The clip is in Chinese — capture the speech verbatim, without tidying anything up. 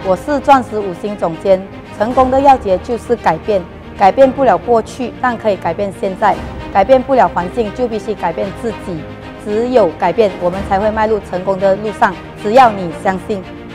我是钻石五星总监。成功的要诀就是改变，改变不了过去，但可以改变现在；改变不了环境，就必须改变自己。只有改变，我们才会迈入成功的路上。只要你相信。